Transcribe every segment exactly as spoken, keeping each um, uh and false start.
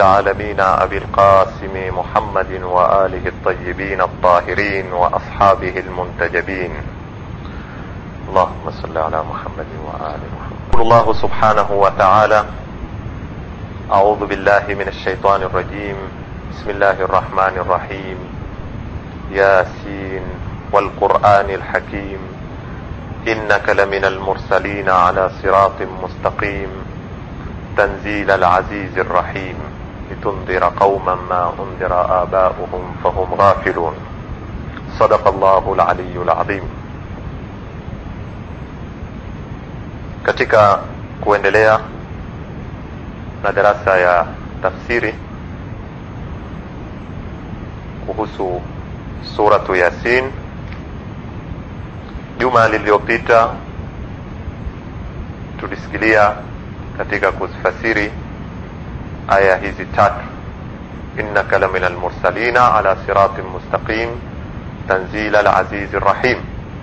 العالمين أبي القاسم محمد وآله الطيبين الطاهرين وأصحابه المنتجبين. اللهم صل على محمد وآل محمد. يقول الله سبحانه وتعالى: أعوذ بالله من الشيطان الرجيم. بسم الله الرحمن الرحيم. ياسين والقرآن الحكيم إنك لمن المرسلين على صراط مستقيم تنزيل العزيز الرحيم لتنذر قوما ما أنذر آباؤهم فهم غافلون. صدق الله العلي العظيم. Katika kuendelea na darasa ya tafsiri kuhusu suratu Yasin, juma lililopita tulisikilia katika kuzifasiri aya hizi tatu: innaka laminal mursalina ala siratin mustaqim tanzila al-azizir rahim,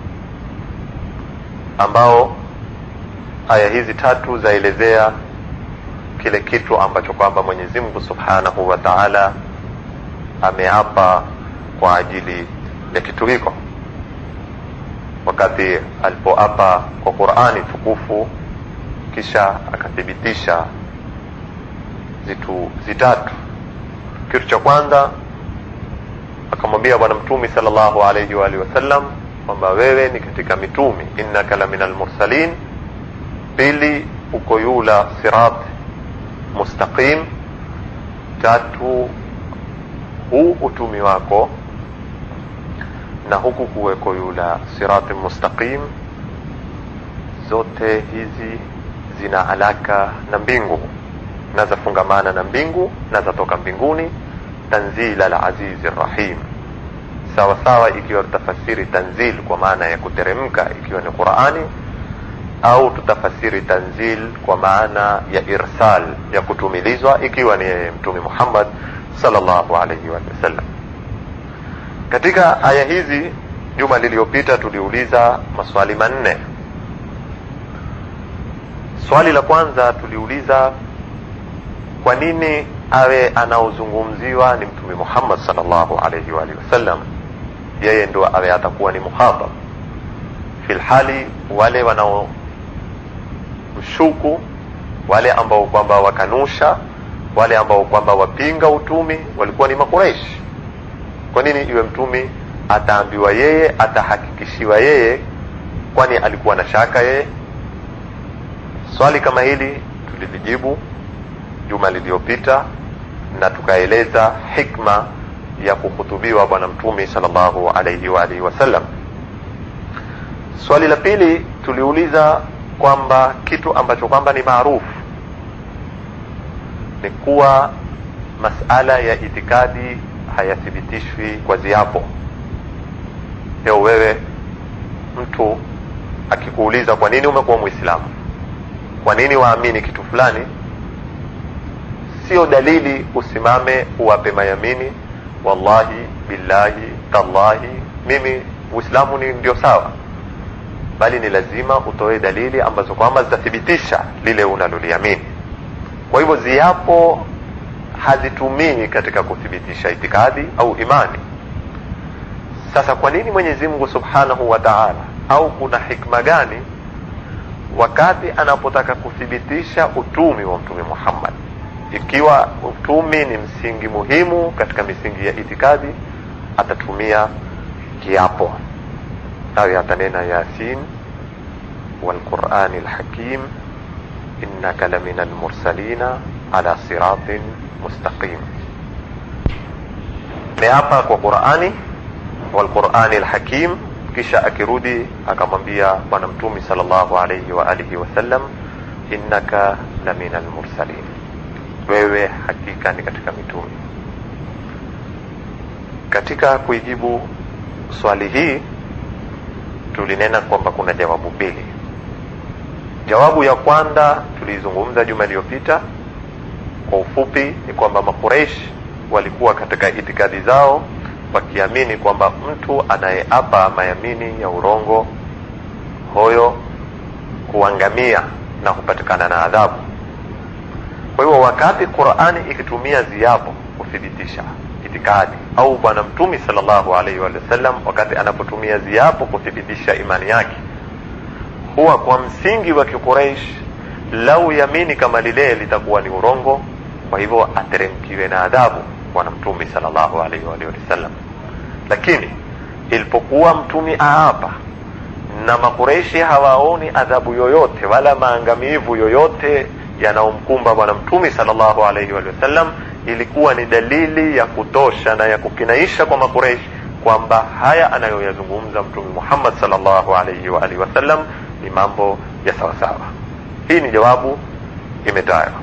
ambao aya hizi tatu zaelezea kile kitu ambacho kwamba Mwenyezi Mungu Subhanahu wa Ta'ala ameapa kwa ajili ya kitu hiko. Wakati alipoapa kwa Qur'ani tukufu, kisha akathibitisha zitu zitatu. Kitu cha kwanza akamwambia bwana mtume sallallahu alayhi wa alihi wasallam kwamba wewe ni katika mitume, innaka laminal mursalin. Pili, uko yula sirat mustaqim. Tatu, huu utumi wako na huku kuweko yula sirat mustaqim, zote hizi zina alaka na mbingu na zafungamana na mbingu na zatoka mbinguni. Tanzila al-aziz ar-rahim, sawa sawa ikiwa tutafasiri tanzil kwa maana ya kuteremka ikiwa ni Qur'ani, au tutafasiri tanzil kwa maana ya irsal, ya kutumilizwa ikiwa ni mtume Muhammad sallallahu alayhi wa sallam. Katika aya hizi juma lililopita tuliuliza maswali manne. Swali la kwanza tuliuliza kwa nini awe anaozungumziwa ni mtume Muhammad sallallahu alayhi wa sallam, yeye ndo awe atakuwa ni muhatab, fil hali wale wanao ushuku, wale ambao kwamba wakanusha, wale ambao kwamba wapinga utumi walikuwa ni Makuraish. Kwa nini iwe mtume ataambiwa yeye, atahakikishiwa yeye, kwani alikuwa na shaka yeye? Swali kama hili tulilijibu juma lililopita na tukaeleza hikma ya kuhutubiwa bwana mtume sallallahu alayhi wa alihi wasallam. Swali la pili tuliuliza kwamba kitu ambacho kwamba ni maarufu ni kuwa masala ya itikadi hayathibitishwi kwa ziapo. Leo wewe mtu akikuuliza kwa nini umekuwa Muislamu, kwa nini waamini kitu fulani, sio dalili usimame uwape mayamini, wallahi billahi tallahi mimi Uislamu ni ndio sawa, bali ni lazima utoe dalili ambazo kwamba zitathibitisha lile unaloliamini. Kwa hivyo ziapo hazitumii katika kuthibitisha itikadi au imani. Sasa kwa nini Mwenyezi Mungu Subhanahu wa Ta'ala, au kuna hikma gani wakati anapotaka kuthibitisha utumi wa mtume Muhammad? Ikiwa utumi ni msingi muhimu katika misingi ya itikadi, atatumia kiapo. Nawe atanena Yasin wal Qur'ani al-Hakim innaka laminal mursalina ala siratin mustaqim. Meapa kwa Qur'ani wal Qur'ani al-Hakim, kisha akirudi akamwambia bwana mtume sallallahu alayhi wa alihi wasallam, innaka laminal mursalin, wewe hakika ni katika mitume. Katika kuijibu swali hii tulinena kwamba kuna jawabu mbili. Jawabu ya kwanza tulizungumza juma lililopita kwa ufupi, ni kwamba Makuraish walikuwa katika itikadi zao wakiamini kwamba mtu anayeapa mayamini ya urongo hoyo kuangamia na kupatikana na adhabu. Kwa hivyo wakati Qur'ani ikitumia ziapo kuthibitisha itikadi, au bwana mtume sallallahu alaihi wa sallam wakati anapotumia ziapo kuthibitisha imani yake, huwa kwa msingi wa Quraysh lau yamini kama lile litakuwa ni urongo, kwa hivyo ateremkiwe na adhabu bwana mtume sallallahu alaihi wa sallam. Lakini ilipokuwa mtume aapa na makureishi hawaoni adhabu yoyote wala maangamivu yoyote yanaomkumba bwana mtume sallallahu alaihi wa sallam, ilikuwa ni dalili ya kutosha na ya kukinaisha kwa makureishi kwamba haya anayoyazungumza mtume Muhammad sallallahu alaihi wa alihi wasallam ni mambo ya sawa sawa. Hii ni jawabu imetajwa.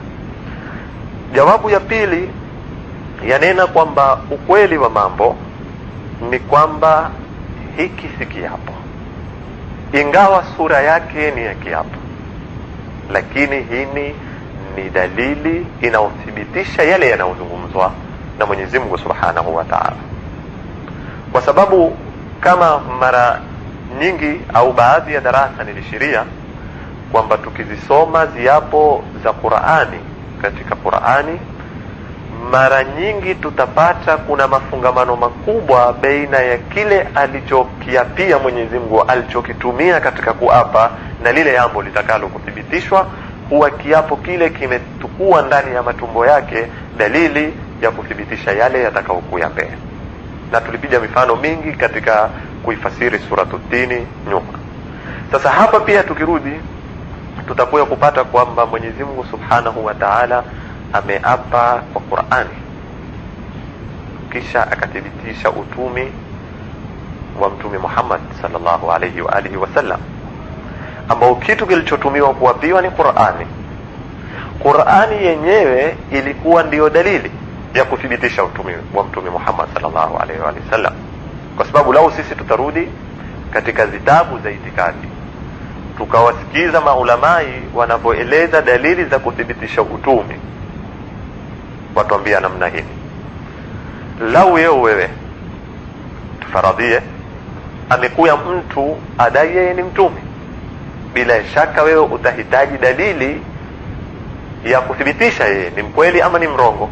Jawabu ya pili yanena kwamba ukweli wa mambo ni kwamba hiki si kiapo, ingawa sura yake ni ya kiapo, lakini hii ni dalili inaothibitisha yale yanayozungumzwa na Mwenyezi Mungu Subhanahu wa Ta'ala. Kwa sababu kama mara nyingi au baadhi ya darasa nilishiria kwamba tukizisoma ziapo za Qur'ani katika Qur'ani, mara nyingi tutapata kuna mafungamano makubwa baina ya kile alichokiapia Mwenyezi Mungu, alichokitumia katika kuapa, na lile jambo litakalo kuthibitishwa. Huwa kiapo kile kimetukua ndani ya matumbo yake dalili ya kuthibitisha yale yatakayokuja mbele. Na tulipiga mifano mingi katika kuifasiri suratul Tini nyuma. Sasa hapa pia tukirudi tutakuja kupata kwamba Mwenyezi Mungu Subhanahu wa Ta'ala ameapa kwa Qur'ani, kisha akathibitisha utumi wa mtume Muhammad sallallahu alayhi wa alihi wasallam, ambao kitu kilichotumiwa kuapiwa ni Qur'ani. Qur'ani yenyewe ilikuwa ndiyo dalili ya kuthibitisha utumi wa mtume Muhammad sallallahu alayhi wa sallam. Kwa sababu lao sisi tutarudi katika zitabu za itikadi tukawasikiza maulamai wanapoeleza dalili za kuthibitisha utumi, watuambia namna hii: lau yeo wewe tufaradhie amekuya mtu adai yeye ni mtume, bila shaka wewe utahitaji dalili ya kuthibitisha yeye ni mkweli ama ni mrongo.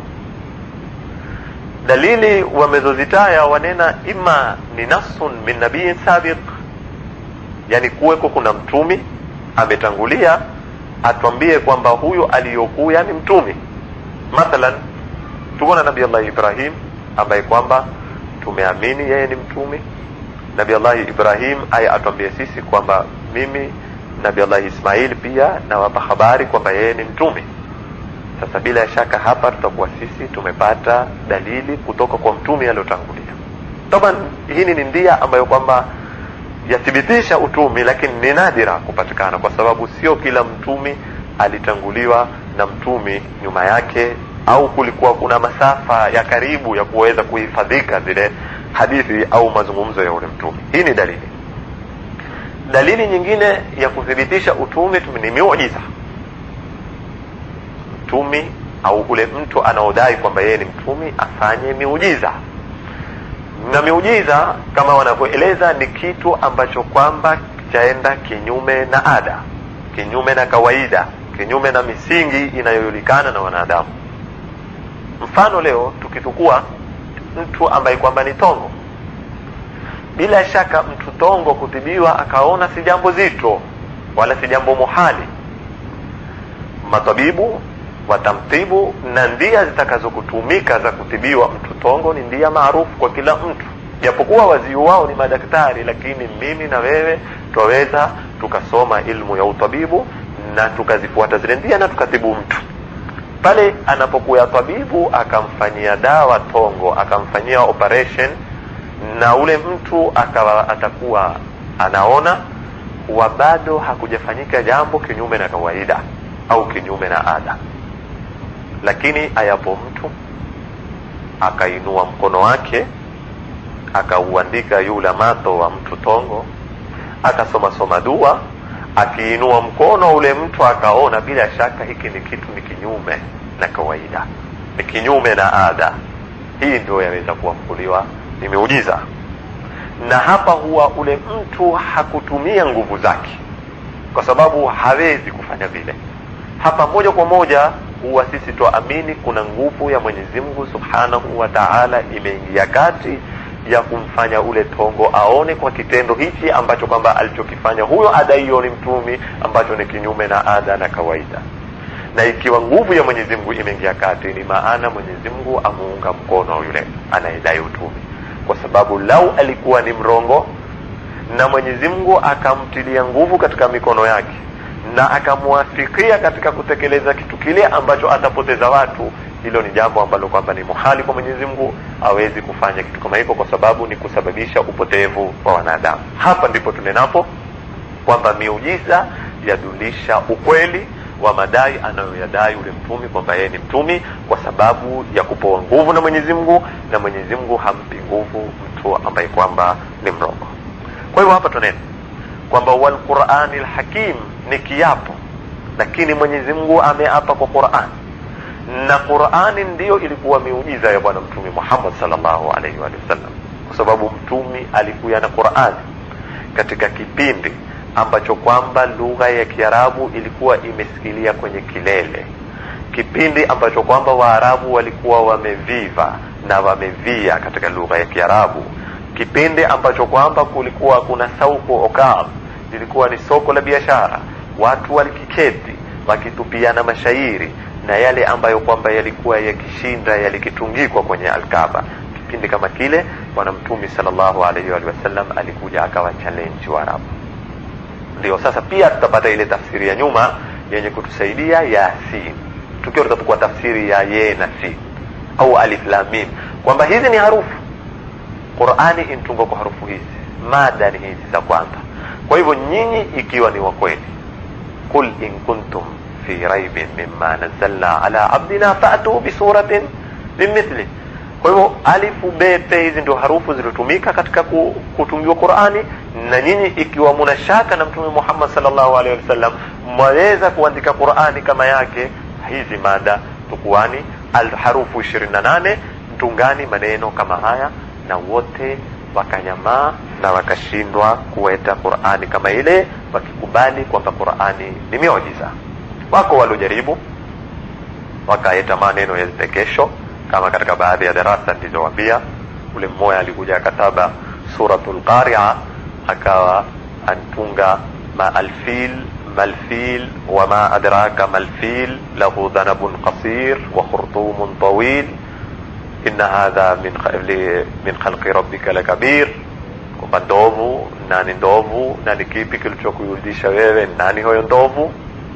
Dalili wamezozitaya wanena ima ni nasun min nabiyin sabiq, yani kuweko kuna mtumi ametangulia atuambie kwamba huyo aliyokuya ni mtumi. Mathalan tuko na Nabii Allah Ibrahim ambaye kwamba tumeamini yeye ni mtumi. Nabii Allah Ibrahim aya atuambie sisi kwamba mimi Nabii Allah Ismail pia na wapa habari kwamba yeye ni mtumi. Sasa bila shaka hapa tutakuwa sisi tumepata dalili kutoka kwa mtumi aliyotangulia. Taban hii ni ndia ambayo kwamba yathibitisha utumi, lakini ni nadira kupatikana, kwa sababu sio kila mtumi alitanguliwa na mtumi nyuma yake, au kulikuwa kuna masafa ya karibu ya kuweza kuhifadhika zile hadithi au mazungumzo ya ule mtumi. Hii ni dalili. Dalili nyingine ya kuthibitisha utumi ni miujiza. Mtumi au ule mtu anaodai kwamba yeye ni mtumi afanye miujiza. Na miujiza kama wanavyoeleza ni kitu ambacho kwamba chaenda kinyume na ada, kinyume na kawaida, kinyume na misingi inayojulikana na wanadamu. Mfano leo tukitukua mtu ambaye kwamba ni tongo, bila shaka mtu tongo kutibiwa akaona si jambo zito wala si jambo muhali, matabibu watamtibu, na ndia zitakazokutumika za kutibiwa mtu tongo ni ndia maarufu kwa kila mtu. Japokuwa waziu wao ni madaktari, lakini mimi na wewe twaweza tukasoma ilmu ya utabibu na tukazifuata zile ndia na tukatibu mtu. Pale anapokuwa tabibu akamfanyia dawa tongo, akamfanyia operation, na ule mtu akawa atakuwa anaona, wa bado hakujafanyika jambo kinyume na kawaida au kinyume na ada. Lakini ayapo mtu akainua mkono wake akauandika yule mato wa mtu tongo, akasoma soma dua, akiinua mkono ule mtu akaona, bila shaka hiki ni kitu ni kinyume na kawaida, ni kinyume na ada, hii ndio yaweza kuamkuliwa ni miujiza. Na hapa huwa ule mtu hakutumia nguvu zake, kwa sababu hawezi kufanya vile. Hapa moja kwa moja huwa sisi tuamini kuna nguvu ya Mwenyezi Mungu Subhanahu wa Ta'ala imeingia kati ya kumfanya ule tongo aone kwa kitendo hichi ambacho kwamba alichokifanya huyo adaiyo ni mtumi, ambacho ni kinyume na ada na kawaida. Na ikiwa nguvu ya Mwenyezi Mungu imeingia kati, ni maana Mwenyezi Mungu amuunga mkono yule anayedai utumi. Kwa sababu lau alikuwa ni mrongo na Mwenyezi Mungu akamtilia nguvu katika mikono yake na akamwafikia katika kutekeleza kitu kile ambacho atapoteza watu, hilo ni jambo ambalo kwamba ni muhali kwa Mwenyezi Mungu hawezi kufanya kitu kama hiko, kwa sababu ni kusababisha upotevu wa wanadamu. Hapa ndipo tunenapo kwamba miujiza yadulisha ukweli wa madai anayoyadai ule mtumi kwamba yeye ni mtumi, kwa sababu ya kupewa nguvu na Mwenyezi Mungu, na Mwenyezi Mungu hampi nguvu mtu ambaye kwamba ni mrongo. Kwa hivyo hapa tunena kwamba wal Qur'anil Hakim ni kiapo, lakini Mwenyezi Mungu ameapa kwa Qur'an, na Qur'ani ndiyo ilikuwa miujiza ya bwana mtume Muhammad sallallahu alaihi wa sallam, kwa sababu mtume alikuja na Qur'ani katika kipindi ambacho kwamba lugha ya Kiarabu ilikuwa imesikilia kwenye kilele, kipindi ambacho kwamba Waarabu walikuwa wameviva na wamevia katika lugha ya Kiarabu, kipindi ambacho kwamba kulikuwa kuna sauko okam, lilikuwa ni soko la biashara, watu walikiketi wakitupiana mashairi na yale ambayo kwamba yalikuwa yakishinda yalikitungikwa kwenye Al-Kaaba. Kipindi kama kile bwana mtume sallallahu alaihi wa sallam alikuja akawa challenge Waarabu. Ndio sasa pia tutapata ile tafsiri ya nyuma yenye kutusaidia Yasin, tukiwa tutakuwa tafsiri ya ye na si au alif lam mim, kwamba hizi ni harufu. Qur'ani intunga kwa harufu hizi, mada ni hizi za kwanza. Kwa hivyo nyinyi ikiwa ni wa kweli, kul in kuntum fi raibin mimma nazzalna ala abdina fa'tu bi suratin mithli. Kwa hivyo alifu bete hizi ndio harufu zilizotumika katika kutungiwa Qur'ani, na nyinyi ikiwa mna shaka na mtume Muhammad sallallahu alaihi wasallam mwaweza kuandika Qur'ani kama yake. Hizi mada tukuani al-harufu ishirini na nane, tungani maneno kama haya, na wote wakanyamaa na wakashindwa kuweta Qur'ani kama ile, wakikubali kwamba Qur'ani ni miujiza. Wako waliojaribu wakaeta maneno ya zitekesho, kama katika baadhi ya darasa nilizowaambia. Ule mmoja alikuja akataba suratul Qari'a, akawa antunga ma alfil malfil wa ma adraka malfil lahu dhanabun qasir wa khurtumun tawil inna hadha min khalqi min khalqi rabbika lakabir. Kwa ndovu, nani ndovu, nani kipi kilichokuyudisha wewe, nani huyo ndovu?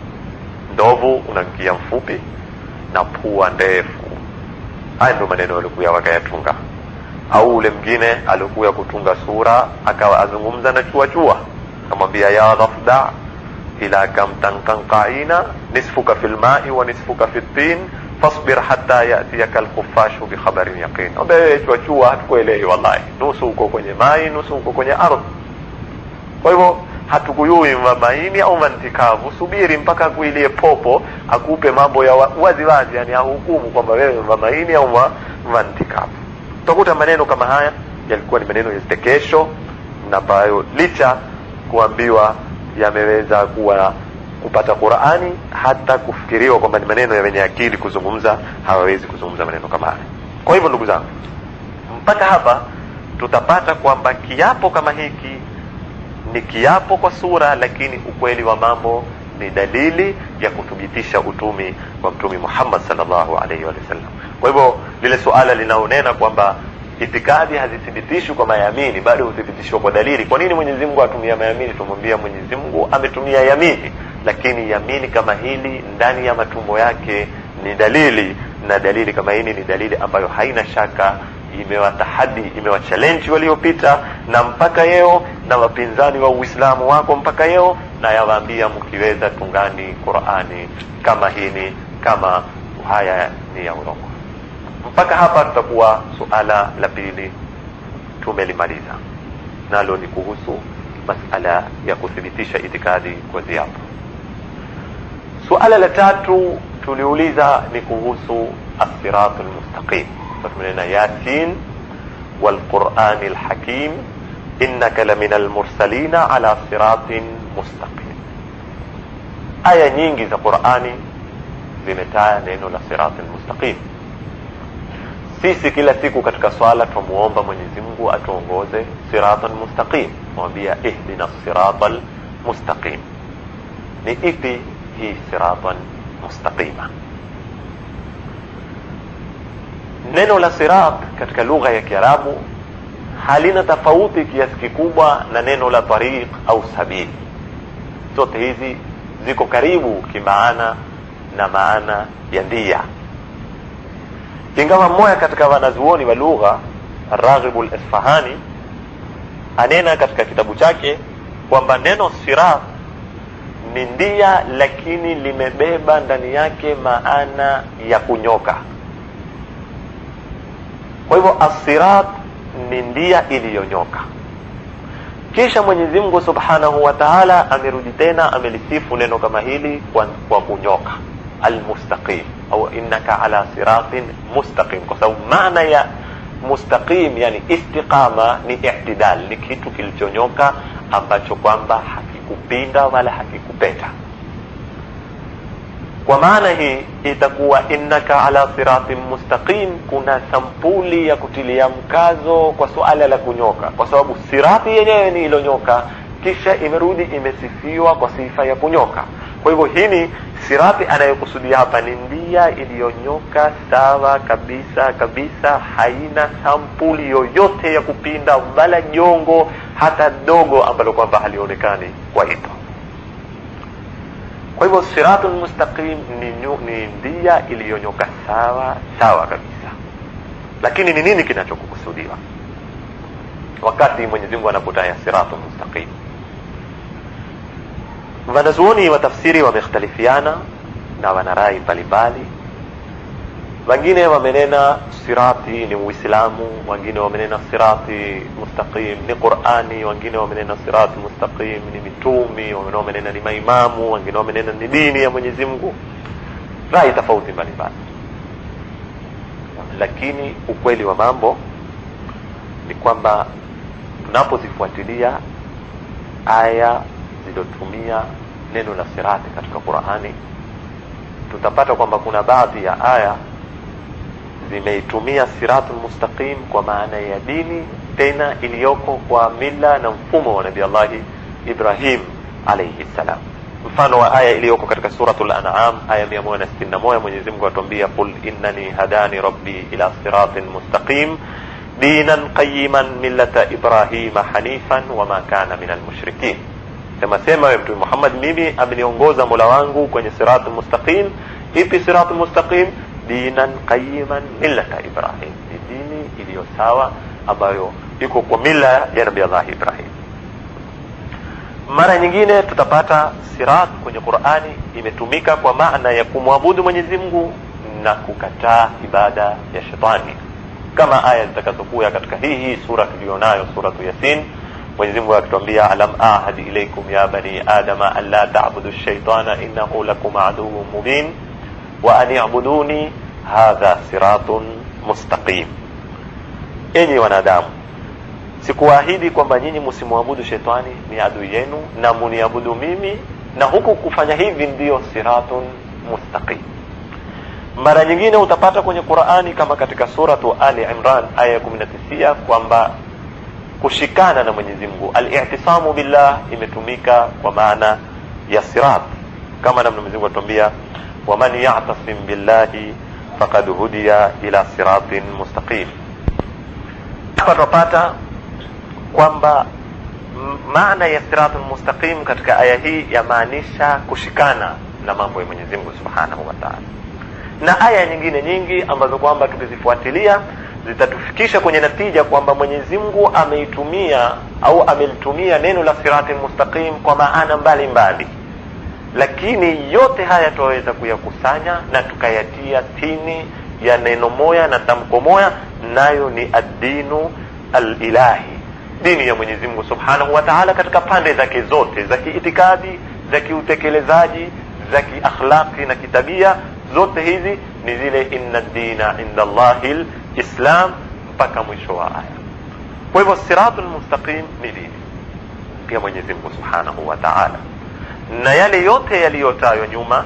Ndovu una mkia mfupi na pua ndefu. Haya ndio maneno alikuwa wakayatunga. Au ule mwingine alikuwa kutunga sura akawa azungumza na chua chua, akamwambia ya dhafda ila kam tanqaina nisfuka fil ma'i wa nisfuka fit tin fasbir hatta yatiyaka al-khufashu bi khabarin yaqin. Obe chua chua hatukuelewi wallahi, nusu uko kwenye mai nusu uko kwenye ardhi. Kwa hivyo hatukuyui mabaini au mantikavu, subiri mpaka kuilie popo akupe mambo ya wazi wazi, yani ahukumu kwamba wewe mabaini au mantikavu. Utakuta maneno kama haya yalikuwa ni maneno ya zitekesho, na ambayo licha kuambiwa yameweza kuwa kupata Qur'ani, hata kufikiriwa kwamba ni maneno ya wenye akili kuzungumza, hawawezi kuzungumza maneno kama haya. Kwa hivyo ndugu zangu, mpaka hapa tutapata kwamba kiapo kama hiki ni kiapo kwa sura, lakini ukweli wa mambo ni dalili ya kuthibitisha utumi wa mtume Muhammad sallallahu alaihi wa sallam. Kwa hivyo lile suala linaonena kwamba itikadi hazithibitishwi kwa mayamini, bali huthibitishwa kwa dalili. Kwa nini Mwenyezi Mungu atumia mayamini? Tumwambia Mwenyezi Mungu ametumia yamini, lakini yamini kama hili ndani ya matumbo yake ni dalili, na dalili kama hili ni dalili ambayo haina shaka, imewatahadi, imewachallenge waliopita na mpaka leo, na wapinzani wa Uislamu wako mpaka leo, na yawaambia mkiweza tungani Qur'ani kama hini, kama haya ni ya urongo. Mpaka hapa tutakuwa suala la pili tumelimaliza, nalo ni kuhusu masala ya kuthibitisha itikadi kwa ziapo. Suala la tatu tuliuliza ni kuhusu as-siratul mustaqim. Tumenena Yasin wal Qur'anil Hakim innaka laminal mursalina ala siratin mustaqim. Aya nyingi za Qur'ani zimetaa neno la siratal mustaqim. Sisi kila siku katika swala tumuomba Mwenyezi Mungu atuongoze siratal mustaqim, mwambia ihdina siratal mustaqim. Ni ipi hii siratal mustaqima? Neno la sirat katika lugha ya Kiarabu halina tofauti kiasi kikubwa na neno la tariq au sabil. Zote hizi ziko karibu kimaana na maana ya ndia. Ingawa mmoja katika wanazuoni wa lugha, Raghib al-Isfahani, anena katika kitabu chake kwamba neno sirat ni ndia lakini limebeba ndani yake maana ya kunyoka. Kwa hivyo as-sirat ni ndia iliyonyoka. Kisha Mwenyezi Mungu Subhanahu wa Ta'ala amerudi tena amelisifu neno kama hili kwa, kwa kunyoka, al-mustaqim au innaka ala siratin mustaqim, kwa sababu maana ya mustaqim yani istiqama ni i'tidal, ni kitu kilichonyoka ambacho kwamba hakikupinda wala hakikupeta. Kwa maana hii itakuwa innaka ala siratin mustaqim kuna sampuli ya kutilia mkazo kwa suala la kunyoka, kwa sababu sirati yenyewe ni ilonyoka kisha imerudi imesifiwa kwa sifa ya kunyoka. Kwa hivyo hii ni sirati anayokusudia hapa ni ndia iliyonyoka sawa kabisa kabisa, haina sampuli yoyote ya kupinda wala jongo hata dogo ambalo kwamba halionekani kwa hito. Kwa hivyo siratul mustaqim ni, ni ndia iliyonyoka sawa sawa kabisa. Lakini ni nini kinachokusudiwa wakati Mwenyezi Mungu anapotaja siratul mustaqim? Wanazuoni wa tafsiri wamekhtalifiana na wanarai mbalimbali. Wengine wamenena sirati ni Uislamu, wengine wamenena sirati mustaqim ni Qur'ani, wengine wamenena sirati mustaqim ni mitumi, wengine wamenena ni maimamu, wengine wamenena ni dini ya Mwenyezi Mungu. Rai tofauti mbalimbali. Lakini ukweli wa mambo ni kwamba tunapozifuatilia aya zilizotumia neno la sirati katika Qur'ani, tutapata kwamba kuna baadhi ya aya zimeitumia siratul mustaqim kwa maana ya dini tena iliyoko kwa mila na mfumo wa Nabii Allah Ibrahim alayhi salam. Mfano wa aya iliyoko katika suratul An'am aya mia moja sitini na moja, Mwenyezi Mungu atuambia qul innani hadani rabbi ila siratin mustaqim dinan qayyiman millata Ibrahima hanifan wama kana minal mushrikin. Sema sema wewe Mtume Muhammad, mimi ameniongoza Mola wangu kwenye siratul mustaqim. Ipi siratul mustaqim? Dinan qayyiman millata Ibrahim, dini iliyo sawa ambayo iko kwa mila ya Nabii Allah Ibrahim. Mara nyingine tutapata sirat kwenye Qur'ani imetumika kwa maana ya kumwabudu Mwenyezi Mungu na kukataa ibada ya shetani, kama aya zitakazokuja katika hii hii sura tulionayo, suratu Yasin. Mwenyezi Mungu akituambia alam ahad ilaykum ya bani adama alla ta'budu ash-shaytana innahu lakum aduwwun mubin wa an i'buduni hadha siratun mustaqim. Enyi wanadamu, sikuahidi kwamba nyinyi msimwabudu shetani, ni adui yenu, na muniabudu mimi, na huku kufanya hivi ndio siratun mustaqim. Mara nyingine utapata kwenye Qur'ani kama katika suratu Ali Imran aya kumi na tisa kwamba kushikana na Mwenyezi Mungu, al-i'tisamu billah, imetumika kwa maana ya sirat, kama namna Mwenyezi Mungu atuambia waman ya'tasim billahi faqad hudiya ila siratin mustaqim. Hapa tupata kwamba maana ya siratul mustaqim katika aya hii yamaanisha kushikana na mambo ya Mwenyezi Mungu Subhanahu wa Ta'ala. Na aya nyingine nyingi ambazo kwamba tukizifuatilia zitatufikisha kwenye natija kwamba Mwenyezi Mungu ameitumia au amelitumia neno la siratul mustaqim kwa maana mbalimbali. Lakini yote haya tuweza kuyakusanya na tukayatia chini ya neno moja na tamko moja, nayo ni ad-dinu al-ilahi, dini ya Mwenyezi Mungu Subhanahu wa Ta'ala katika pande zake zote za kiitikadi, za kiutekelezaji, za kiakhlaqi na kitabia. Zote hizi ni zile inna ad-dina inda Allahil Islam mpaka mwisho wa aya. Kwa hivyo siratul mustaqim ni dini pia Mwenyezi Mungu Subhanahu wa Ta'ala, na yale yote yaliyotajwa nyuma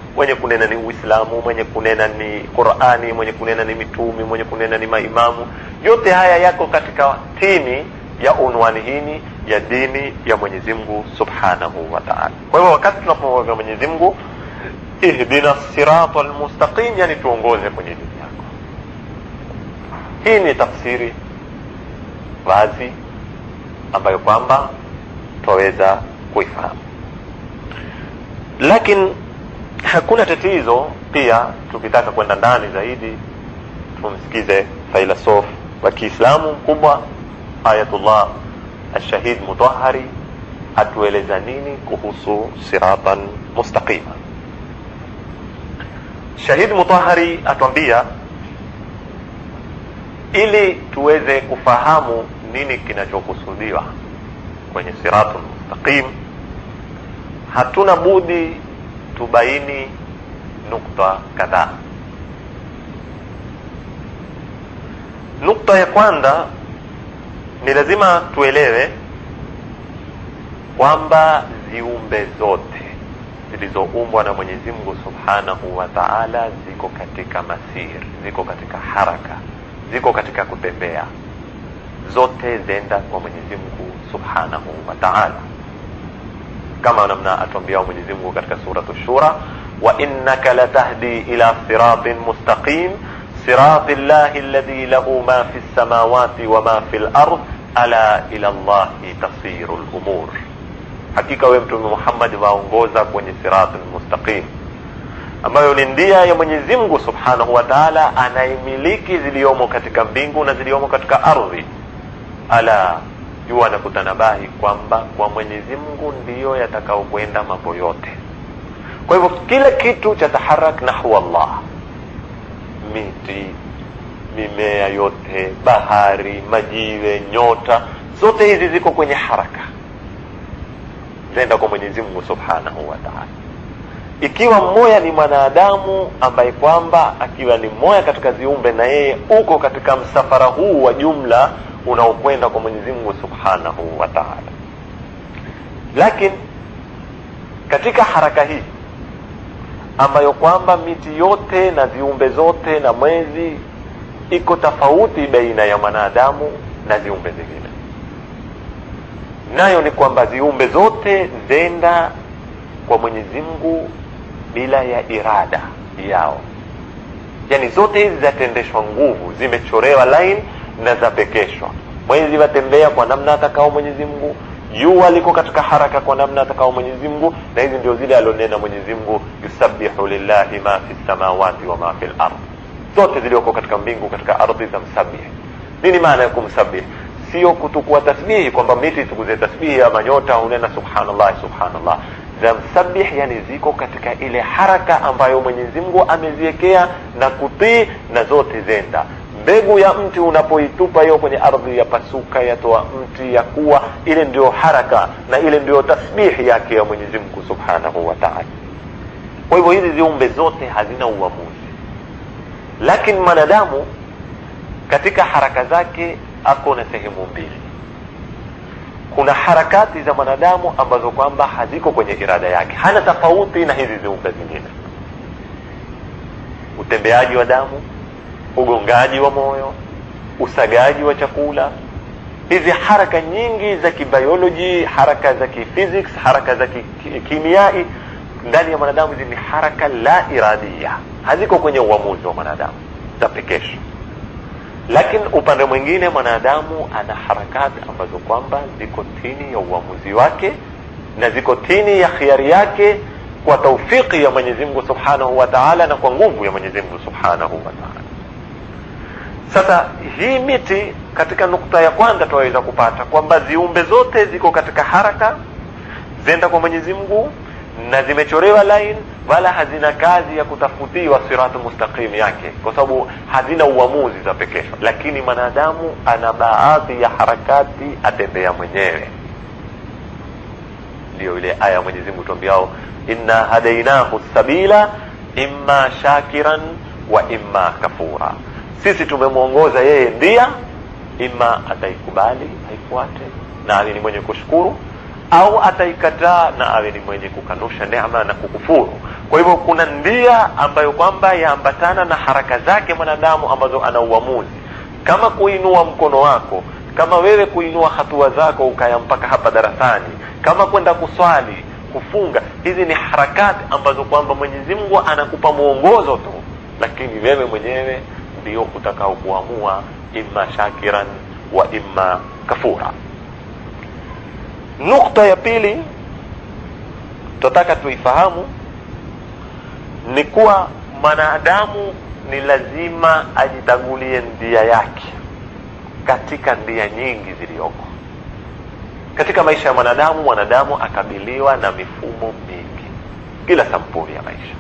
mwenye kunena ni Uislamu, mwenye kunena ni Qur'ani, mwenye kunena ni mitume, mwenye kunena ni maimamu. Yote haya yako katika tini ya unwani hii ya dini ya Mwenyezi Mungu Subhanahu wa Ta'ala. Kwa hivyo wakati tunapomwomba Mwenyezi Mungu ihdina siratal mustaqim, yani tuongoze kwenye dini yako, hii ni tafsiri wazi ambayo kwamba tuweza kuifahamu. Lakini hakuna tatizo pia tukitaka kwenda ndani zaidi tumsikize filosof wa Kiislamu mkubwa Ayatullah Al-Shahid Mutahhari atueleza nini kuhusu siratan mustaqima. Shahid Mutahhari atuambia ili tuweze kufahamu nini kinachokusudiwa kwenye siratul mustaqim, hatuna budi tubaini nukta kadhaa. Nukta ya kwanza ni lazima tuelewe kwamba ziumbe zote zilizoumbwa na Mwenyezi Mungu Subhanahu wa Ta'ala ziko katika masir, ziko katika haraka, ziko katika kutembea. Zote zenda kwa Mwenyezi Mungu Subhanahu wa Ta'ala, kama namna atuambia Mwenyezi Mungu katika sura Ash-Shura, wa innaka latahdi ila siratin mustaqim siratil lahi alladhi lahu ma fis samawati wa ma fil ard ala ila Allahi tasirul umur. Hakika wewe Mtume Muhammad waongoza kwenye siratul mustaqim, ambayo ni ndia ya Mwenyezi Mungu Subhanahu wa Ta'ala anaimiliki ziliomo katika mbingu na ziliomo katika ardhi. Ala, jua na kutanabahi kwamba kwa Mwenyezi Mungu ndiyo yatakao kwenda mambo yote. Kwa hivyo kila kitu cha taharak nahwa Allah, miti, mimea yote, bahari, majiwe, nyota, zote hizi ziko kwenye haraka, zenda kwa Mwenyezi Mungu Subhanahu wa Ta'ala. Ikiwa mmoja ni mwanadamu ambaye kwamba akiwa ni mmoja katika ziumbe, na yeye uko katika msafara huu wa jumla unaokwenda kwa Mwenyezi Mungu Subhanahu wa Ta'ala. Lakini katika haraka hii ambayo kwamba miti yote na ziumbe zote na mwezi, iko tofauti baina ya mwanadamu na ziumbe zingine, nayo ni kwamba ziumbe zote zenda kwa Mwenyezi Mungu bila ya irada yao. Yani zote hizi zatendeshwa nguvu, zimechorewa line na zapekeshwa. Mwezi watembea kwa namna atakao Mwenyezi Mungu, jua liko katika haraka kwa namna atakao Mwenyezi Mungu, na hizi ndio zile alionena Mwenyezi Mungu, yusabbihu lillahi ma fis samawati wa ma fil ard. Zote zilioko katika mbingu, katika ardhi za msabih. Nini maana ya kumsabih? Sio kutukua tasbihi kwamba miti tukuze tasbihi ama nyota unena subhanallah subhanallah. Za msabih yani ziko katika ile haraka ambayo Mwenyezi Mungu ameziwekea na kutii, na zote zenda. Mbegu ya mti unapoitupa hiyo kwenye ardhi ya pasuka, yatoa mti ya kuwa, ile ndio haraka na ile ndio tasbihi yake ya Mwenyezi Mungu Subhanahu wa Ta'ala. Kwa hivyo hizi ziumbe zote hazina uamuzi, lakini mwanadamu katika haraka zake ako na sehemu mbili. Kuna harakati za mwanadamu ambazo kwamba haziko kwenye irada yake, hana tofauti na hizi ziumbe zingine. Utembeaji wa damu, ugongaji wa moyo, usagaji wa chakula, hizi haraka nyingi za kibiology, haraka za kiphysics, haraka za kimiai ndani ya mwanadamu, hizi ni haraka la iradia, haziko kwenye uamuzi wa mwanadamu, zapekesho. Lakini upande mwingine mwanadamu ana harakati ambazo kwamba ziko chini ya uamuzi wake na ziko chini ya khiari yake, kwa taufiki ya Mwenyezi Mungu Subhanahu wa Ta'ala na kwa nguvu ya Mwenyezi Mungu Subhanahu wa Ta'ala. Sasa hii miti, katika nukta ya kwanza tunaweza kupata kwamba ziumbe zote ziko katika haraka, zenda kwa Mwenyezi Mungu na zimechorewa line, wala hazina kazi ya kutafutiwa siratul mustaqim yake, kwa sababu hazina uamuzi za pekesho. Lakini mwanadamu ana baadhi ya harakati atembea mwenyewe. Ndio ile aya ya Mwenyezi Mungu tuambiao, inna hadainahu sabila imma shakiran wa imma kafura. Sisi tumemuongoza yeye ndia, imma ataikubali aifuate na awe ni mwenye kushukuru, au ataikataa na awe ni mwenye kukanusha neema na kukufuru. Kwa hivyo kuna ndia ambayo kwamba yaambatana na haraka zake mwanadamu ambazo ana uamuzi, kama kuinua mkono wako, kama wewe kuinua hatua zako ukaya mpaka hapa darasani, kama kwenda kuswali, kufunga. Hizi ni harakati ambazo kwamba Mwenyezi Mungu anakupa muongozo tu, lakini wewe mwenyewe ndio utakao kuamua imma shakiran wa imma kafura. Nukta ya pili tutaka tuifahamu ni kuwa mwanadamu ni lazima ajitagulie ndia yake katika ndia nyingi zilizoko katika maisha ya mwanadamu. Mwanadamu akabiliwa na mifumo mingi, kila sampuli ya maisha,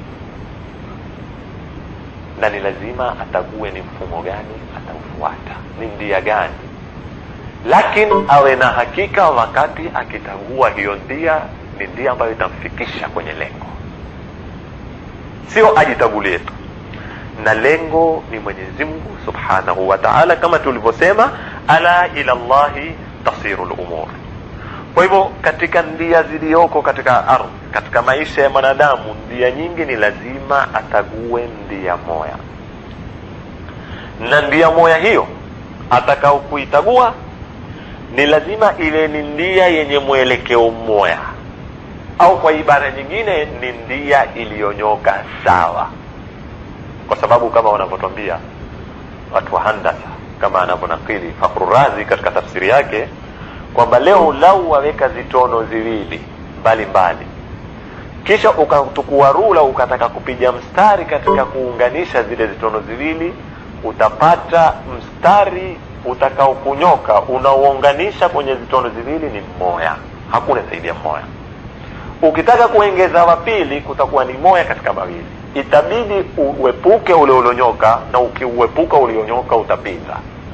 na ni lazima atague ni mfumo gani ataufuata, ni ndia gani, lakini awe na hakika wakati akitagua hiyo ndia ni ndia ambayo itamfikisha kwenye lengo, sio ajitagulie tu. Na lengo ni Mwenyezi Mungu Subhanahu wa Ta'ala, kama tulivyosema, ala ila Allahi tasirul umur. Kwa hivyo katika ndia zilizoko katika ardhi, katika maisha ya mwanadamu, ndia nyingi, ni lazima atague ndia moja, na ndia moja hiyo atakao kuitagua ni lazima ile ni ndia yenye mwelekeo mmoja, au kwa ibara nyingine ni ndia iliyonyoka sawa. Kwa sababu kama wanavyotuambia watu wa handasa, kama anavyonakili Fakhru Razi katika tafsiri yake, kwamba leo lau waweka zitono ziwili mbali mbali, kisha ukatukua rula ukataka kupiga mstari katika kuunganisha zile zitono ziwili, utapata mstari utakao kunyoka unaounganisha kwenye zitono ziwili ni mmoja, hakuna zaidi ya mmoja. Ukitaka kuongeza wa pili kutakuwa ni moja katika mawili, itabidi uepuke ule ulionyoka, na ukiuepuka ulionyoka utapinda,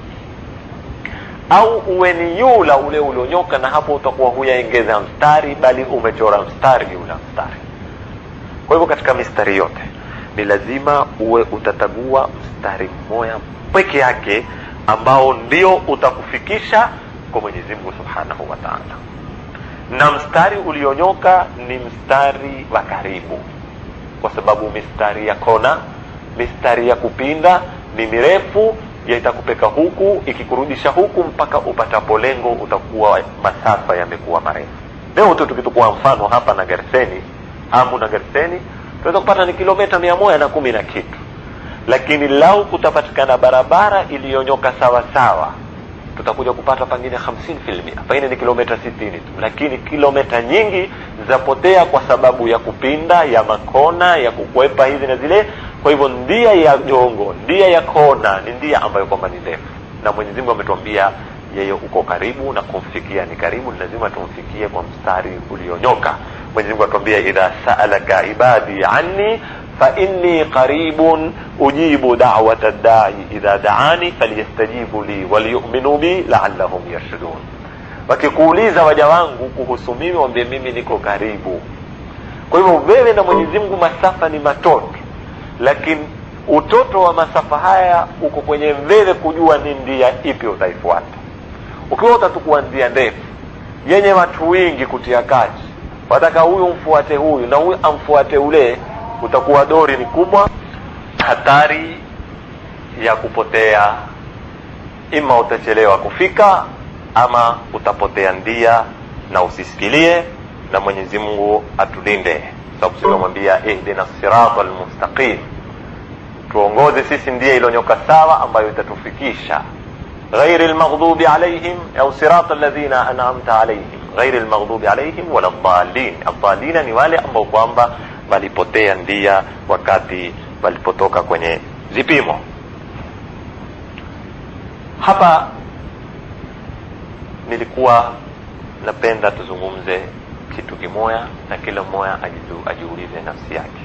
au uwe ni yula ule ulionyoka, na hapo utakuwa huyaongeza mstari bali umechora mstari yula mstari. Kwa hivyo katika mistari yote ni lazima uwe utatagua mstari mmoja peke yake ambao ndio utakufikisha kwa Mwenyezi Mungu Subhanahu wa Ta'ala. Na mstari ulionyoka ni mstari wa karibu, kwa sababu mistari ya kona, mistari ya kupinda ni mirefu, itakupeka huku ikikurudisha huku mpaka upatapo lengo, utakuwa masafa yamekuwa marefu. Leo tu tukitukua mfano hapa na Garseni, Amu na Garseni, tunaweza kupata ni kilomita mia moja na kumi na kitu, lakini lau kutapatikana barabara iliyonyoka sawa sawa, tutakuja kupata pengine hamsini filmia, pengine ni kilomita sitini tu, lakini kilomita nyingi zapotea kwa sababu ya kupinda, ya makona, ya kukwepa hizi na zile. Kwa hivyo ndia ya jongo, ndia ya kona ni ndia ambayo kwamba ni ndefu, na Mwenyezi Mungu ametuambia yeye uko karibu, na kumfikia ni karibu, ni lazima tumfikie kwa mstari ulionyoka. Mwenyezi Mungu atuambia, idha sa'alaka ibadi anni fa inni qaribun ujibu da'wata ad-da'i idha da'ani falyastajibu li waliyu'minu bi la'allahum yarshudun. Wakikuuliza waja wangu kuhusu mimi, waambie mimi niko karibu. Kwa hivyo wewe na Mwenyezi Mungu masafa ni matoto, lakini utoto wa masafa haya uko kwenye wewe kujua ni ndia ipi utaifuata. Ukiwa utatukua ndia ndefu yenye watu wengi kutia kazi, wataka huyu mfuate huyu na huyu amfuate ule, utakuwa dori ni kubwa, hatari ya kupotea. Ima utachelewa kufika, ama utapotea ndia na usisikilie. Na Mwenyezi Mungu atulinde, sababu tunamwambia ihdina siratal mustaqim, tuongoze sisi ndia ilonyoka sawa ambayo itatufikisha ghairil maghdubi alaihim au siratal ladhina an'amta alaihim ghairil maghdubi alaihim wala dhalin. Adhalina ni wale ambao kwamba walipotea ndia wakati walipotoka kwenye zipimo. Hapa nilikuwa napenda tuzungumze kitu kimoja, na kila mmoja ajiulize nafsi yake,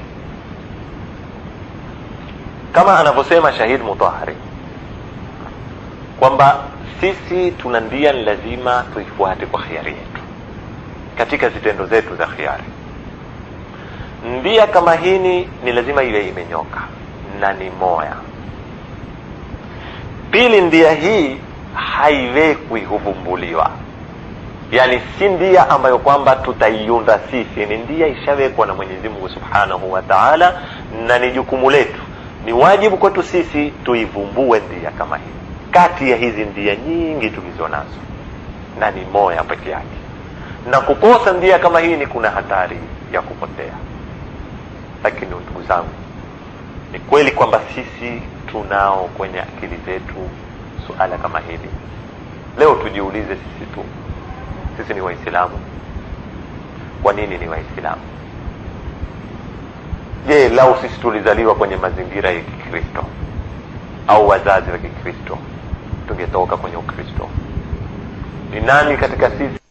kama anavyosema Shahid Mutahari kwamba sisi tuna ndia ni lazima tuifuate kwa khiari yetu katika zitendo zetu za khiari. Ndia kama hini ni lazima iwe imenyoka na ni moya. Pili, ndia hii haiwekwi huvumbuliwa. yani si ndia ambayo kwamba tutaiunda sisi, ni ndia ishawekwa na Mwenyezi Mungu Subhanahu wa Ta'ala, na ni jukumu letu, ni wajibu kwetu sisi tuivumbue ndia kama hii kati ya hizi ndia nyingi tulizonazo, na ni moja pekee yake. Na kukosa ndia kama hii ni kuna hatari ya kupotea. Lakini ndugu zangu, ni kweli kwamba sisi tunao kwenye akili zetu suala kama hili. Leo tujiulize sisi tu, sisi ni Waislamu. Kwa nini ni Waislamu? Je, lao sisi tulizaliwa kwenye mazingira ya Kikristo au wazazi wa Kikristo, tungetoka kwenye Ukristo? Ni nani katika sisi?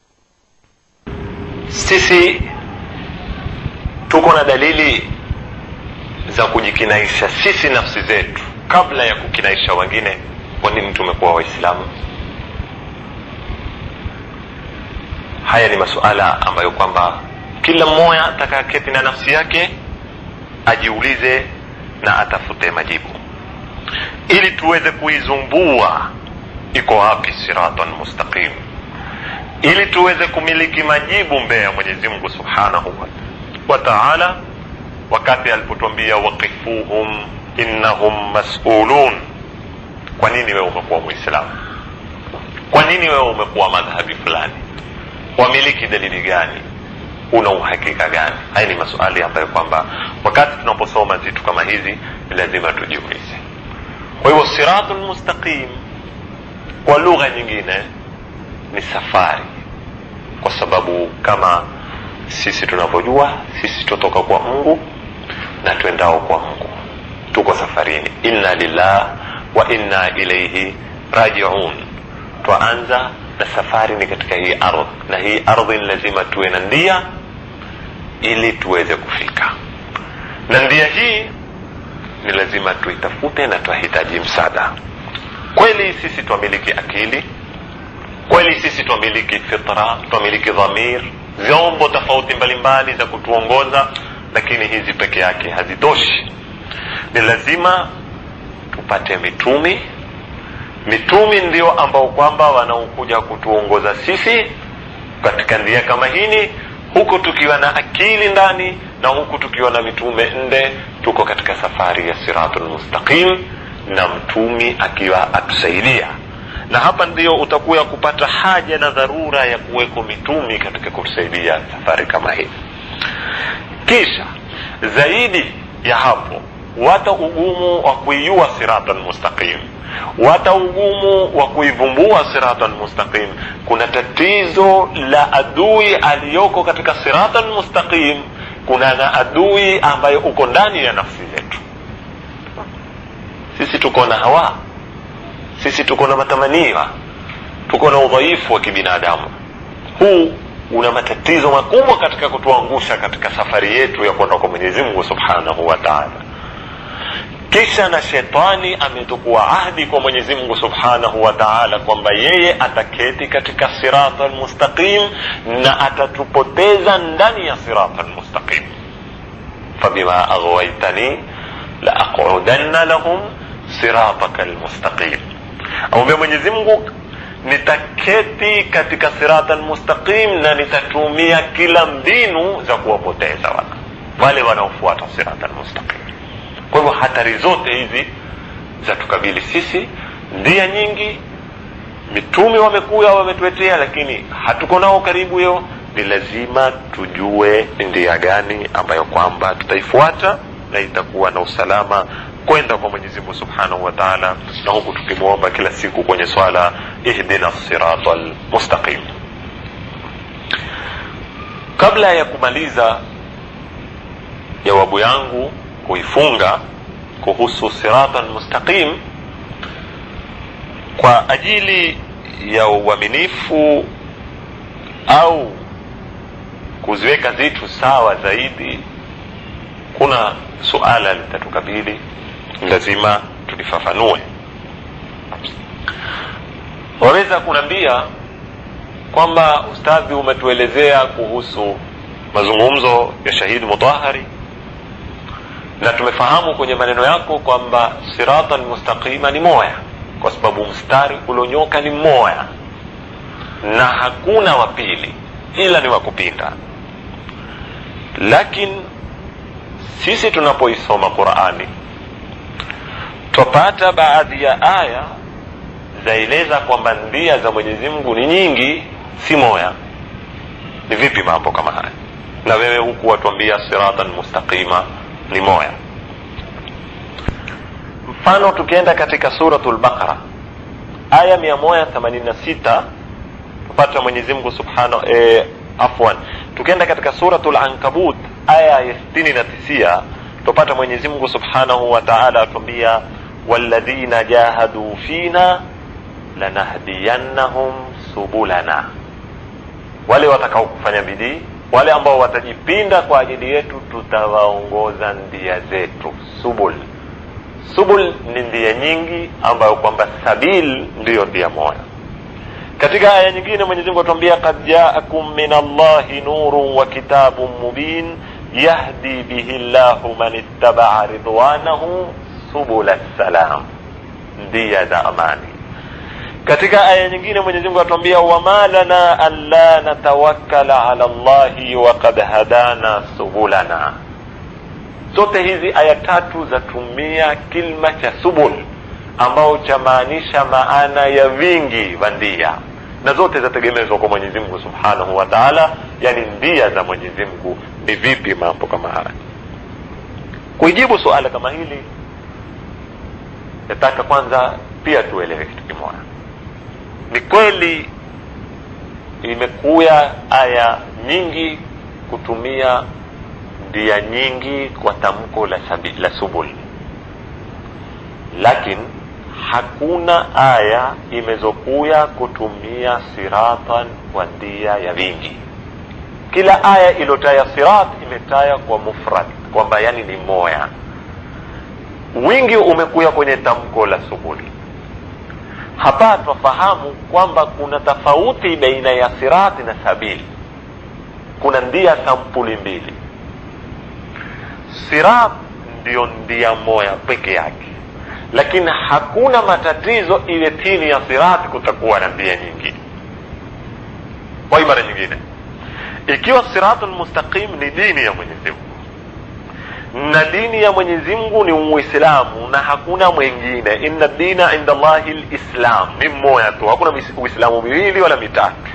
Sisi tuko na dalili za kujikinaisha sisi nafsi zetu kabla ya kukinaisha wengine. Kwa nini tumekuwa Waislamu? Haya ni masuala ambayo kwamba kila mmoja atakayeketi na nafsi yake ajiulize na atafute majibu, ili tuweze kuizumbua iko wapi siratan mustaqim, ili tuweze kumiliki majibu mbele ya Mwenyezi Mungu Subhanahu wa Ta'ala, wakati alipotuambia waqifuhum innahum mas'ulun. Kwa nini wewe umekuwa Muislamu? Kwa nini wewe umekuwa madhhabi fulani? Wamiliki dalili gani? Una uhakika gani? Haya ni maswali ambayo kwamba wakati tunaposoma vitu kama hizi lazima tujiulize. Kwa hiyo siratul mustaqim kwa lugha nyingine ni safari, kwa sababu kama sisi tunavyojua, sisi tutoka kwa Mungu na tuendao kwa Mungu, tuko safarini. Inna lillahi wa inna ilayhi raji'un. Tuanza na safari ni katika hii ardhi, na hii ardhi lazima tuwe na ndia ili tuweze kufika. Na ndia hii ni lazima tuitafute na tuhitaji msaada. Kweli sisi tumiliki akili, kweli sisi tumiliki fitra, tumiliki dhamir, vyombo tofauti mbalimbali za kutuongoza, lakini hizi peke yake hazitoshi. Ni lazima tupate mitumi. Mitumi ndio ambao kwamba wanaokuja kutuongoza sisi katika ndia kama hini, huku tukiwa na akili ndani na huku tukiwa na mitume nde. Tuko katika safari ya siratul mustaqim na mtumi akiwa atusaidia. Na hapa ndio utakuya kupata haja na dharura ya kuweko mitumi katika kutusaidia safari kama hii. Kisha zaidi ya hapo, wata ugumu wa kuijua siratul mustaqim, wata ugumu wa kuivumbua siratul mustaqim. Kuna tatizo la adui aliyoko katika siratul mustaqim, kuna na adui ambayo uko ndani ya nafsi zetu. Sisi tuko na hawa, sisi tuko na matamanio, tuko na udhaifu wa kibinadamu. Huu una matatizo makubwa katika kutuangusha katika safari yetu ya kwenda kwa Mwenyezi Mungu Subhanahu wa Ta'ala. Kisha na shetani ametukua ahadi kwa Mwenyezi Mungu Subhanahu wa Ta'ala kwamba yeye ataketi katika siratal mustaqim na atatupoteza ndani ya siratal mustaqim. Fabima aghwaytani la aq'udanna lahum siratakal mustaqim. Amwambia Mwenyezi Mungu, nitaketi katika siratal mustaqim na nitatumia kila mbinu za kuwapoteza watu wale wanaofuata siratal mustaqim. Kwa hivyo hatari zote hizi za tukabili sisi, ndia nyingi mitume wamekuja wametuletea, lakini hatuko nao karibu yao. Ni lazima tujue ndia gani ambayo kwamba tutaifuata na itakuwa na usalama kwenda kwa Mwenyezi Mungu Subhanahu wa Ta'ala, na huku tukimuomba kila siku kwenye swala ihdina siratal mustaqim. Kabla ya kumaliza jawabu yangu kuifunga kuhusu siratal mustaqim, kwa ajili ya uaminifu au kuziweka zitu sawa zaidi, kuna suala litatukabili, lazima tulifafanue. Waweza kunambia kwamba ustadhi umetuelezea kuhusu mazungumzo ya Shahid Mutahari, na tumefahamu kwenye maneno yako kwamba siratal mustaqima ni moja, kwa sababu mstari ulionyoka ni moja. na hakuna wa pili ila ni wa kupinga. Lakini sisi tunapoisoma Qur'ani tupata baadhi ya aya zaeleza kwamba ndia za Mwenyezi Mungu ni nyingi, si moja. Ni vipi mambo kama haya? Na wewe huku watuambia siratan mustaqima ni moja. Mfano tukienda katika suratul Baqara aya mia moja themanini na sita tupata Mwenyezi Mungu subhanahu eh, afwan tukienda katika suratul Ankabut aya ya sitini na tisa tupata Mwenyezi Mungu subhanahu wa ta'ala atuambia walladhina jahadu fina lanahdiyannahum subulana, wale watakao kufanya bidii, wale ambao watajipinda kwa ajili yetu tutawaongoza ndia zetu. Subul subul ni ndia nyingi ambayo kwamba sabil ndio ndia moja. Katika aya nyingine Mwenyezi Mungu atuambia qad ja'akum minallahi nurun wa kitabun mubin yahdi bihi Allahu man ittaba'a ridwanahu subulas salam, ndia za amani. Katika aya nyingine Mwenyezi Mungu atuambia wama lana alla natawakkala ala Allahi wa qad hadana subulana. Zote hizi aya tatu zatumia kilma cha subul ambao chamaanisha maana ya vingi vandia, na zote zategemezwa kwa Mwenyezi Mungu subhanahu wa ta'ala, yani ndia za Mwenyezi Mungu ni vipi mambo kama haya. Kujibu swala kama hili nataka kwanza pia tuelewe kitu kimoja. Ni kweli imekuya aya nyingi kutumia ndia nyingi kwa tamko la sabi, la subul, lakini hakuna aya imezokuya kutumia siratan kwa ndia ya vingi. Kila aya ilotaya sirat imetaya kwa mufrad, kwamba yani ni moya. Wingi umekuya kwenye tamko la subuli. Hapa tufahamu kwamba kuna tofauti baina ya sirati na sabili. Kuna ndia sampuli mbili. Sirat ndio ndia moja peke yake, lakini hakuna matatizo ile tini ya sirati kutakuwa na ndia nyingi. Kwa ibara nyingine, ikiwa siratul mustaqim ni dini ya Mwenyezi Mungu, na dini ya Mwenyezi Mungu ni Uislamu na hakuna mwingine, inna dina inda Allahi alislam, ni mmoja tu, hakuna Uislamu miwili wala mitatu.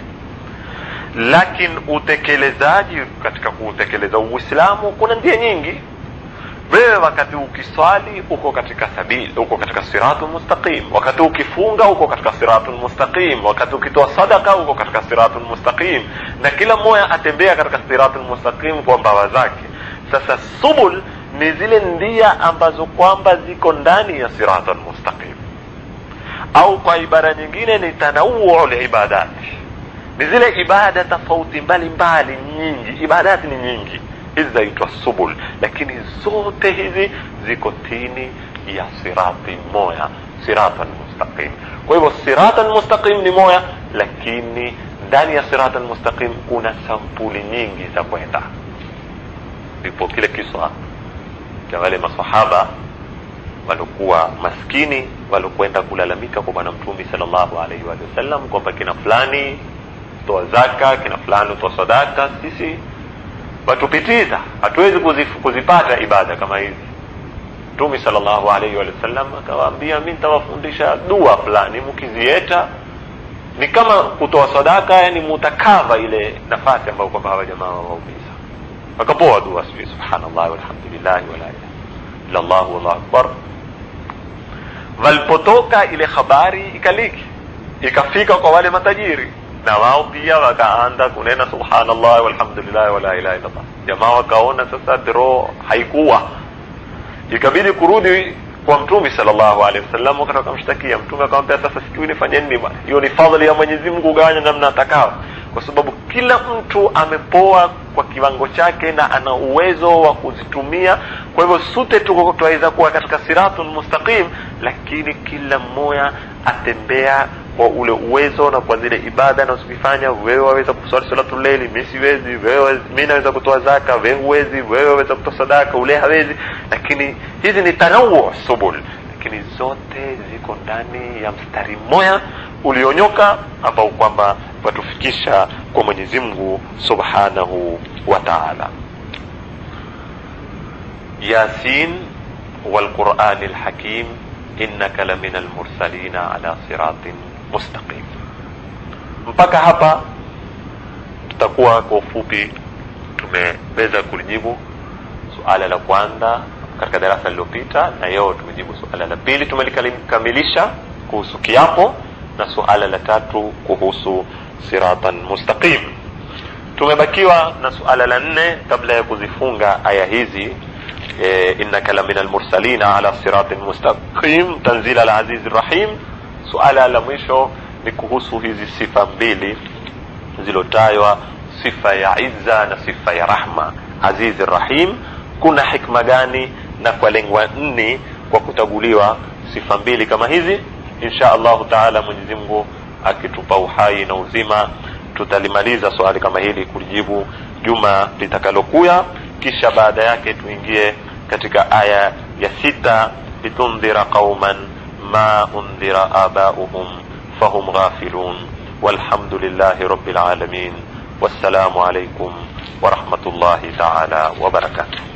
Lakini utekelezaji katika kutekeleza Uislamu kuna ndia nyingi. Wewe wakati ukiswali uko katika sabili, uko katika siratul mustaqim. Wakati ukifunga uko katika siratul mustaqim. Wakati ukitoa sadaka uko katika siratul mustaqim. Na kila mmoja atembea katika siratul mustaqim kwa mbawa zake. Sasa subul ni zile ndia ambazo kwamba ziko ndani ya siratul mustaqim, au kwa ibara nyingine ni tanawu'ul ibadat. Ni zile ibada tofauti mbalimbali nyingi, ibadati ni nyingi, hizi zaitwa subul, lakini zote hizi ziko chini ya sirati moja, siratal mustaqim. Kwa hivyo siratal mustaqim ni moja, lakini ndani ya siratal mustaqim kuna sampuli nyingi za kwenda. Ndipo kile kisa cha wale masahaba walikuwa maskini, walokwenda kulalamika kwa Bwana Mtume sallallahu alaihi wa sallam kwamba kina fulani toa zaka, kina fulani toa sadaka, sisi watupitiza, hatuwezi kuzipata ibada kama hizi. Mtume sallallahu alaihi wa sallam akawaambia, mimi nitawafundisha dua fulani, mkizieta ni kama kutoa sadaka, yani mutakava ile nafasi ambayo kwa hawa jamaa waumiza. Wakapoa dua, subhanallah walhamdulillah wala ilaha illa Allah wallahu akbar. Walipotoka ile habari ikaliki, ikafika kwa wale matajiri, na wao pia wakaanza kunena subhanallah walhamdulillah wala ilaha illa Allah. Jamaa wakaona sasa dro haikuwa, ikabidi kurudi kwa Mtume sallallahu alaihi wasallam. Wakatoka mshtakia Mtume, akamwambia sasa sijui nifanye nini bwana, hiyo ni fadhili ya Mwenyezi Mungu, gawanya namna atakao, kwa sababu kila mtu amepoa kwa kiwango chake na ana uwezo wa kuzitumia. Kwa hivyo sote tuko tuweza kuwa katika siratul mustaqim, lakini kila mmoja atembea kwa ule uwezo na kwa zile ibada na usifanya. Wewe waweza kuswali salatul layli, mimi siwezi. Wewe mimi naweza kutoa zaka, wewe huwezi. Wewe waweza kutoa sadaka, ule hawezi. Lakini hizi ni tanawu subul, lakini zote ziko ndani ya mstari mmoja ulionyoka ambao kwamba watufikisha kwa Mwenyezi Mungu Subhanahu wa Ta'ala. Yasin wal Qur'anil Hakim innaka laminal mursalina ala siratin mustaqim. Mpaka hapa tutakuwa kwa ufupi tumeweza kujibu suala la kwanza katika darasa lililopita, na leo tumejibu suala la pili tumelikamilisha kuhusu kiapo, na suala la tatu kuhusu siratan mustaqim. Tumebakiwa na suala la nne kabla ya kuzifunga aya hizi, e, innaka laminal mursalina ala siratin mustaqim tanzila al-aziz ar-rahim. Suala la mwisho ni kuhusu hizi sifa mbili zilotajwa, sifa ya izza na sifa ya rahma, aziz ar-rahim. Kuna hikma gani na kwa lengo nini kwa kutaguliwa sifa mbili kama hizi? Insha Allah Taala, Mwenyezi Mungu akitupa uhai na uzima, tutalimaliza swali kama hili kujibu juma litakalokuya, kisha baada yake tuingie katika aya ya sita, litundhira qauman ma undhira abauhum fahum ghafilun. Walhamdulillahi rabbil alamin. Wassalamu alaykum wa rahmatullahi ta'ala wa barakatuh.